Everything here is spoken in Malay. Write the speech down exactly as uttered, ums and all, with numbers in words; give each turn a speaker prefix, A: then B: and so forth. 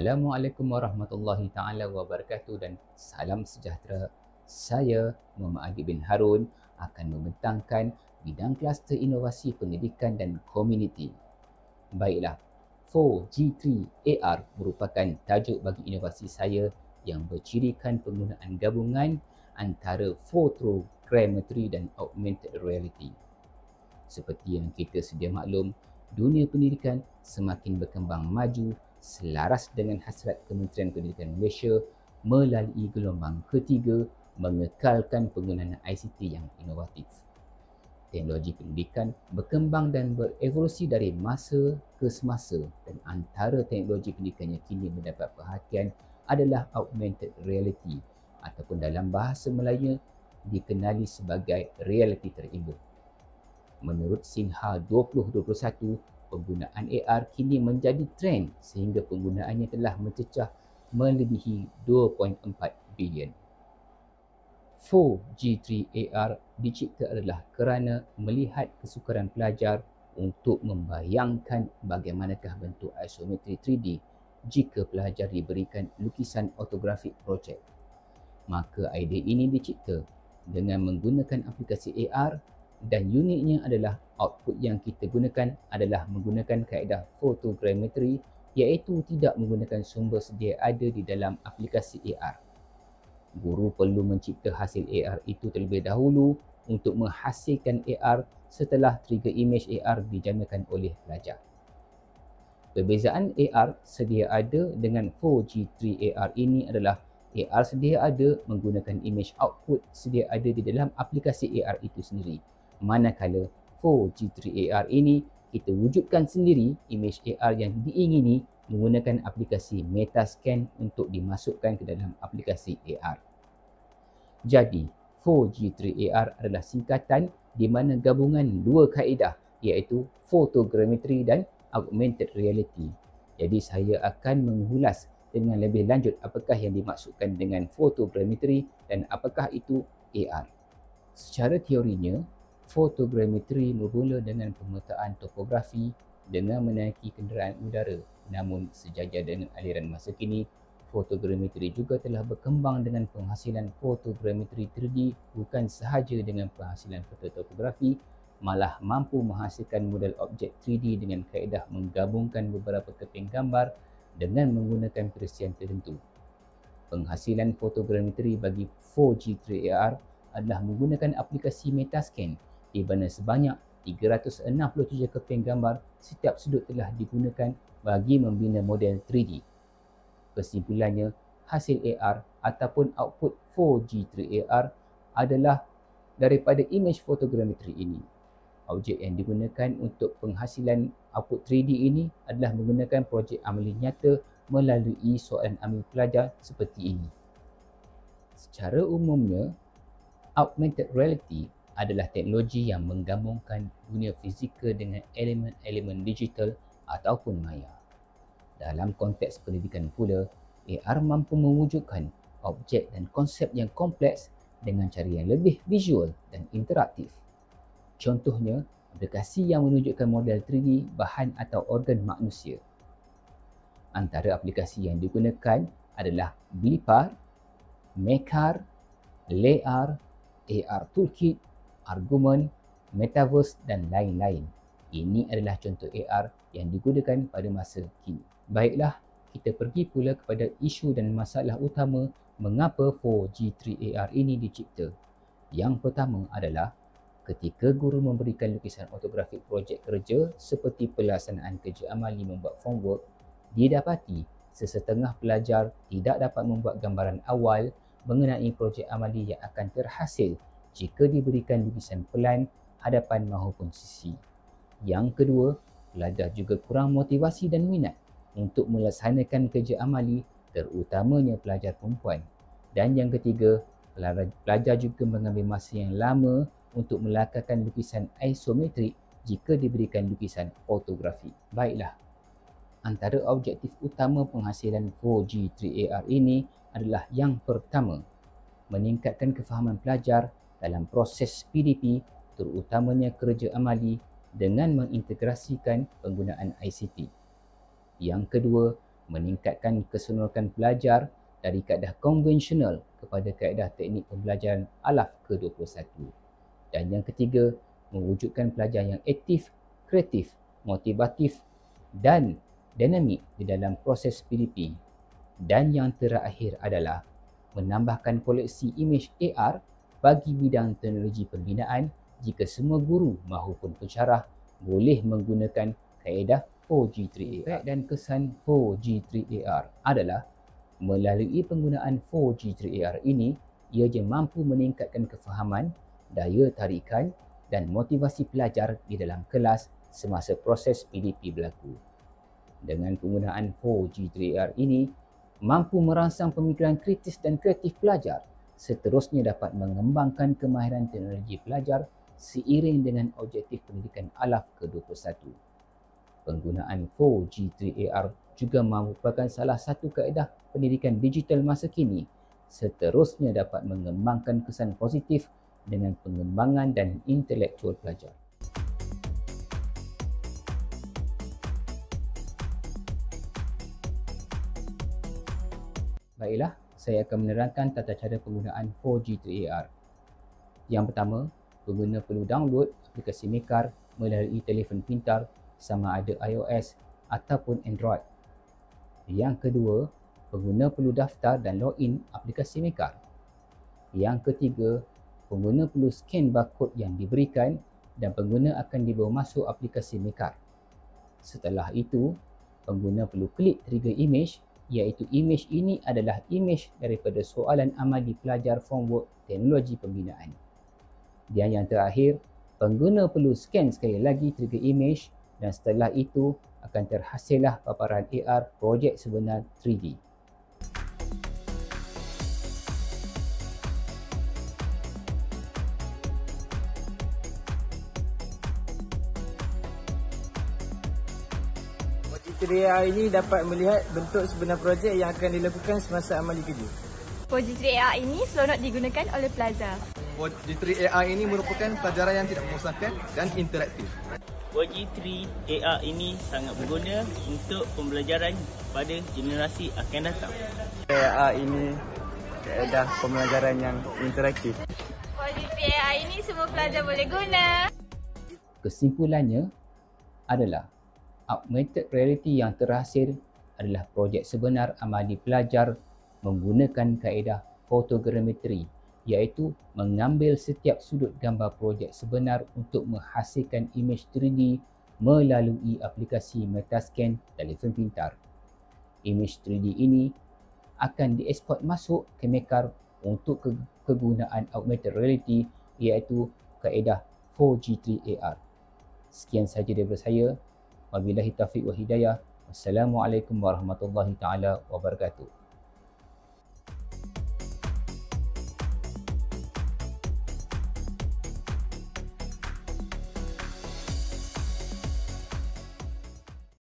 A: Assalamualaikum warahmatullahi taala wabarakatuh dan salam sejahtera. Saya Muhammad Adib bin Harun akan membentangkan bidang kluster inovasi pendidikan dan komuniti. Baiklah, empat G tiga A R merupakan tajuk bagi inovasi saya yang bercirikan penggunaan gabungan antara photogrammetry dan augmented reality. Seperti yang kita sedia maklum, dunia pendidikan semakin berkembang maju selaras dengan hasrat Kementerian Pendidikan Malaysia melalui gelombang ketiga mengekalkan penggunaan I C T yang inovatif. Teknologi pendidikan berkembang dan berevolusi dari masa ke semasa dan antara teknologi pendidikan yang kini mendapat perhatian adalah augmented reality ataupun dalam bahasa Melayu dikenali sebagai realiti terimbul. Menurut Sinha dua ribu dua puluh satu, penggunaan A R kini menjadi trend sehingga penggunaannya telah mencecah melebihi dua perpuluhan empat bilion. empat G tiga A R dicipta adalah kerana melihat kesukaran pelajar untuk membayangkan bagaimanakah bentuk isometri tiga D jika pelajar diberikan lukisan ortografik projek. Maka idea ini dicipta dengan menggunakan aplikasi A R dan uniknya adalah output yang kita gunakan adalah menggunakan kaedah photogrammetry iaitu tidak menggunakan sumber sedia ada di dalam aplikasi A R. Guru perlu mencipta hasil A R itu terlebih dahulu untuk menghasilkan A R setelah trigger image A R dijanakan oleh pelajar. Perbezaan A R sedia ada dengan empat G tiga A R ini adalah A R sedia ada menggunakan image output sedia ada di dalam aplikasi A R itu sendiri. Manakala empat G tiga A R ini kita wujudkan sendiri image A R yang diingini menggunakan aplikasi Metascan untuk dimasukkan ke dalam aplikasi A R. Jadi, empat G tiga A R adalah singkatan di mana gabungan dua kaedah iaitu photogrammetry dan augmented reality. Jadi saya akan mengulas dengan lebih lanjut apakah yang dimaksudkan dengan photogrammetry dan apakah itu A R. Secara teorinya, photogrammetry bermula dengan pemetaan topografi dengan menaiki kenderaan udara. Namun sejajar dengan aliran masa kini, photogrammetry juga telah berkembang dengan penghasilan photogrammetry tiga D bukan sahaja dengan penghasilan fototopografi, malah mampu menghasilkan model objek tiga D dengan kaedah menggabungkan beberapa keping gambar dengan menggunakan perisian tertentu. Penghasilan photogrammetry bagi empat G tiga A R adalah menggunakan aplikasi Metascan di mana sebanyak tiga ratus enam puluh tujuh keping gambar setiap sudut telah digunakan bagi membina model tiga D. Kesimpulannya, hasil A R ataupun output empat G tiga A R adalah daripada image photogrammetry ini. Objek yang digunakan untuk penghasilan output tiga D ini adalah menggunakan projek amali nyata melalui soalan amali pelajar seperti ini. Secara umumnya, augmented reality adalah teknologi yang menggabungkan dunia fizikal dengan elemen-elemen digital ataupun maya. Dalam konteks pendidikan pula, A R mampu mewujudkan objek dan konsep yang kompleks dengan cara yang lebih visual dan interaktif. Contohnya, aplikasi yang menunjukkan model tiga D bahan atau organ manusia. Antara aplikasi yang digunakan adalah Blipart, Mekar, Layar, A R Toolkit, Argument, Metaverse dan lain-lain. Ini adalah contoh A R yang digunakan pada masa kini. Baiklah, kita pergi pula kepada isu dan masalah utama mengapa empat G tiga A R ini dicipta. Yang pertama adalah ketika guru memberikan lukisan ortografik projek kerja seperti pelaksanaan kerja amali membuat formwork, didapati sesetengah pelajar tidak dapat membuat gambaran awal mengenai projek amali yang akan terhasil jika diberikan lukisan pelan, hadapan maupun sisi. Yang kedua, pelajar juga kurang motivasi dan minat untuk melaksanakan kerja amali, terutamanya pelajar perempuan. Dan yang ketiga, pelajar juga mengambil masa yang lama untuk melakarkan lukisan isometrik jika diberikan lukisan ortografi. Baiklah, antara objektif utama penghasilan empat G tiga A R ini adalah yang pertama, meningkatkan kefahaman pelajar dalam proses P D P terutamanya kerja amali dengan mengintegrasikan penggunaan I C T. Yang kedua, meningkatkan keseronokan pelajar dari kaedah konvensional kepada kaedah teknik pembelajaran alaf ke dua puluh satu. Dan yang ketiga, mewujudkan pelajar yang aktif, kreatif, motivatif dan dinamik di dalam proses P D P. Dan yang terakhir adalah menambahkan koleksi imej A R bagi bidang teknologi pembinaan jika semua guru maupun pensyarah boleh menggunakan kaedah four G three A R. Dan kesan four G three A R adalah melalui penggunaan four G three A R ini, ia je mampu meningkatkan kefahaman, daya tarikan dan motivasi pelajar di dalam kelas semasa proses P D P berlaku. Dengan penggunaan four G three A R ini, mampu merangsang pemikiran kritis dan kreatif pelajar, seterusnya dapat mengembangkan kemahiran teknologi pelajar seiring dengan objektif pendidikan alaf ke dua puluh satu. Penggunaan four G three A R juga merupakan salah satu kaedah pendidikan digital masa kini, seterusnya dapat mengembangkan kesan positif dengan pengembangan dan intelektual pelajar. Baiklah, saya akan menerangkan tata cara penggunaan four G three A R. Yang pertama, pengguna perlu download aplikasi Mekar melalui telefon pintar sama ada iOS ataupun Android. Yang kedua, pengguna perlu daftar dan login aplikasi Mekar. Yang ketiga, pengguna perlu scan barcode yang diberikan dan pengguna akan dibawa masuk aplikasi Mekar. Setelah itu, pengguna perlu klik trigger image, iaitu imej ini adalah imej daripada soalan amali pelajar formwork teknologi pembinaan. Dan yang terakhir, pengguna perlu scan sekali lagi trigger image dan setelah itu akan terhasillah paparan A R projek sebenar three D.
B: four G three A R ini dapat melihat bentuk sebenar projek yang akan dilakukan semasa amali kerja.
C: four G three A R ini seronok digunakan oleh pelajar.
D: four G three A R ini merupakan pelajaran yang tidak membosankan dan interaktif.
E: four G three A R ini sangat berguna untuk pembelajaran pada generasi akan datang.
B: A R ini kaedah pembelajaran yang interaktif.
C: four G three A R ini semua pelajar boleh guna.
A: Kesimpulannya adalah augmented reality yang terhasil adalah projek sebenar amali pelajar menggunakan kaedah fotogrametri, iaitu mengambil setiap sudut gambar projek sebenar untuk menghasilkan imej three D melalui aplikasi Metascan telefon pintar. Imej three D ini akan dieksport masuk ke Mekar untuk ke kegunaan augmented reality, iaitu kaedah four G three A R. Sekian sahaja daripada saya. Wabillahi taufiq wa hidayah. Wassalamualaikum warahmatullahi taala wabarakatuh.